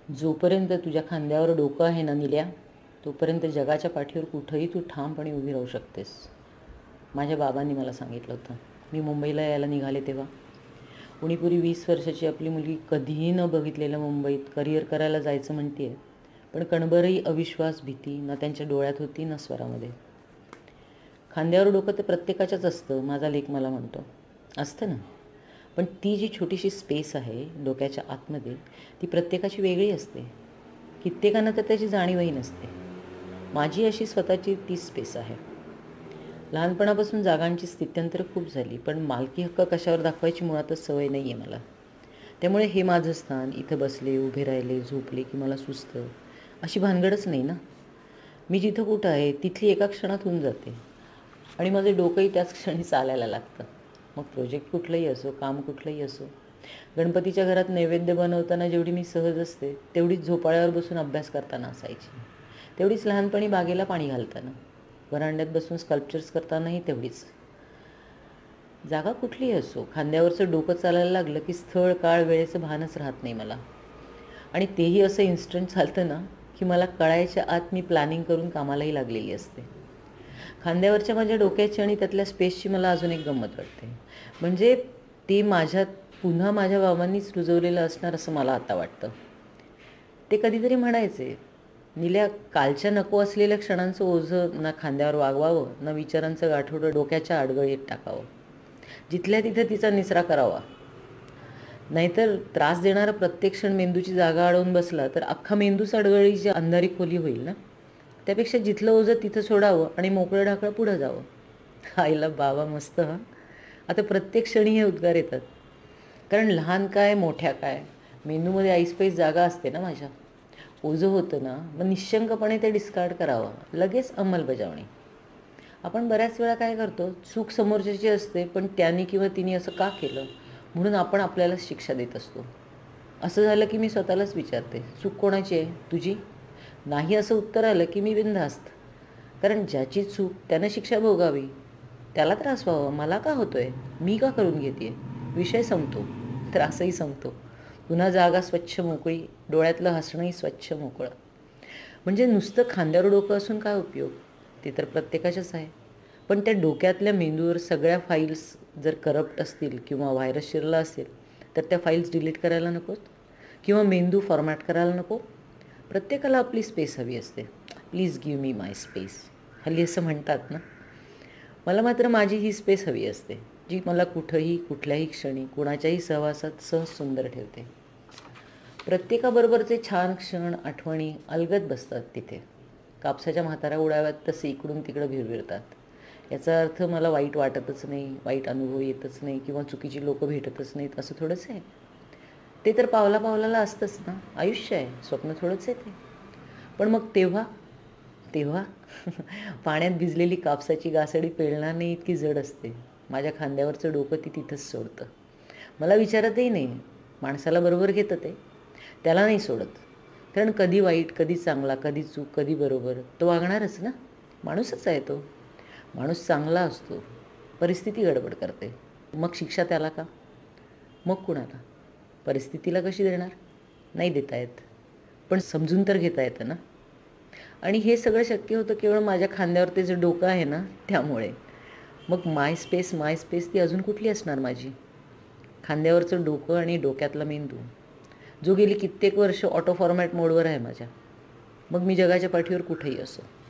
जोपर्यंत तुझ्या खांद्यावर डोकं आहे ना निल्या, तोपर्यंत जगाच्या पाठीवर कुठंही तू ठामपणे उभी राहू शकतेस. माझ्या बाबांनी मला सांगितलं होतं. मी मुंबईला यायला निघाले तेव्हा. उणीपुरी 20 वर्षाची आपली मुलगी कधीही न बघितलेल्या मुंबईत करिअर करायला जायचं म्हणते आहे, पण कणभरही अविश्वास, भीती ना त्यांच्या डोळ्यात होती ना स्वरामध्ये. खांद्यावर डोकं तर प्रत्येकाच्याच असतं, माझा लेख मला म्हणतो. असतं ना, पण ती जी छोटीशी स्पेस आहे डोक्याच्या आतमध्ये, ती प्रत्येकाची वेगळी असते. कित्येकांना तर त्याची जाणीवही नसते. माझी अशी स्वतःची ती स्पेस आहे. लहानपणापासून जागांची स्थित्यंतर खूप झाली, पण मालकी हक्क कशावर दाखवायची मुळातच सवय नाही आहे मला. त्यामुळे हे माझं स्थान, इथं बसले, उभे राहिले, झोपले की मला सुचतं, अशी भानगडच नाही ना. मी जिथं कुठं आहे तिथली एका क्षणात होऊन जाते आणि माझं डोकंही त्याच क्षणी चालायला लागतं. मग प्रोजेक्ट कुठलंही असो, काम कुठलंही असो. गणपतीच्या घरात नैवेद्य बनवताना जेवढी मी सहज असते, तेवढीच झोपाळ्यावर बसून अभ्यास करताना असायची. तेवढीच लहानपणी बागेला पाणी घालताना, व्हरांड्यात बसून स्कल्पचर्स करतानाही तेवढीच. जागा कुठलीही असो, खांद्यावरचं डोकं चालायला लागलं की स्थळ, काळ, वेळेचं भानच राहत नाही मला. आणि तेही असं इन्स्टंट चालतं ना, की मला कळायच्या आत मी प्लॅनिंग करून कामालाही लागलेली असते. खांद्यावरच्या माझ्या डोक्याची आणि त्यातल्या स्पेसची मला अजून एक गंमत वाटते. म्हणजे ते माझ्यात पुन्हा माझ्या बाबांनीच रुजवलेलं असणार असं मला आता वाटतं. ते कधीतरी म्हणायचे, "निल्या, कालच्या नको असलेल्या क्षणांचं ओझं ना खांद्यावर वागवावं, ना विचारांचं गाठोडं डोक्याच्या आडगळीत टाकावं. जिथल्या तिथं तिचा निचरा करावा. नाहीतर त्रास देणारा प्रत्येक क्षण मेंदूची जागा अडवून बसला तर अख्खा मेंदूच अडगळीची अंधारी खोली होईल ना. त्यापेक्षा जिथलं ओझं तिथं सोडावं आणि मोकळं ढाकळं पुढं जावं." आईला बाबा मस्त हां. आता प्रत्येक क्षणी हे उद्गार येतात. कारण लहान काय, मोठ्या काय, मेंदूमध्ये ऐसपैस जागा असते ना माझ्या. ओझं होतं ना, मग निश्चंकपणे ते डिस्कार्ड करावं, लगेच अंमलबजावणी. आपण बऱ्याच वेळा काय करतो, चूक समोरच्याची असते, पण त्याने किंवा तिने असं का केलं म्हणून आपण आपल्यालाच शिक्षा देत असतो. असं झालं की मी स्वतःलाच विचारते, चूक कोणाची आहे, तुझी? नाही असं उत्तर आलं की मी बिनधास्त. कारण ज्याची चूक त्यानं शिक्षा भोगावी, त्याला त्रास व्हावा, मला का होतोय, मी का करून घेते. विषय संपतो, त्रासही संपतो. पुन्हा जागा स्वच्छ मोकळी, डोळ्यातलं हसणंही स्वच्छ मोकळं. म्हणजे नुसतं खांद्यावर डोकं असून काय उपयोग, ते तर प्रत्येकाच्याच आहे. पण त्या डोक्यातल्या मेंदूवर सगळ्या फाईल्स जर करप्ट असतील किंवा व्हायरस शिरला असेल, तर त्या फाईल्स डिलीट करायला नकोत किंवा मेंदू फॉर्मॅट करायला नको. प्रत्येकाला आपली स्पेस हवी असते. Please give me my space, हल्ली असं म्हणतात ना. मला मात्र माझी ही स्पेस हवी असते, जी मला कुठंही, कुठल्याही क्षणी, कुणाच्याही सहवासात सहज सुंदर ठेवते. प्रत्येकाबरोबरचे छान क्षण, आठवणी अलगद बसतात तिथे. कापसाच्या म्हाताऱ्या उडाव्यात तसे इकडून तिकडं भिरभिरतात. याचा अर्थ मला वाईट वाटतच नाही, वाईट अनुभव येतच नाही किंवा चुकीची लोकं भेटतच नाहीत असं थोडंच आहे. ते तर पावला पावलाला असतंच ना. आयुष्य आहे, स्वप्न थोडंच आहे ते. पण मग तेव्हा तेव्हा पाण्यात भिजलेली कापसाची गासडी पेलणार नाही इतकी जड असते. माझ्या खांद्यावरचं डोकं ती तिथंच सोडतं. मला विचारतही नाही. माणसाला बरोबर घेतं ते, त्याला नाही सोडत. कारण कधी वाईट, कधी चांगला, कधी चूक, कधी बरोबर, तो वागणारच ना. माणूसच आहे तो. माणूस चांगला असतो, परिस्थिती गडबड करते, मग शिक्षा त्याला का, मग कुणाला. परिस्थितीला कशी देणार, नाही देता येत, पण समजून तर घेता येतं ना. आणि हे सगळं शक्य होतं केवळ माझ्या खांद्यावर ते जे डोकं आहे ना त्यामुळे. मग माय स्पेस, माय स्पेस ती अजून कुठली असणार माझी. खांद्यावरचं डोकं आणि डोक्यातला मेंदू, जो गेली कित्येक वर्ष ऑटो फॉर्मॅट मोडवर आहे माझ्या. मग मी जगाच्या पाठीवर कुठेही असो.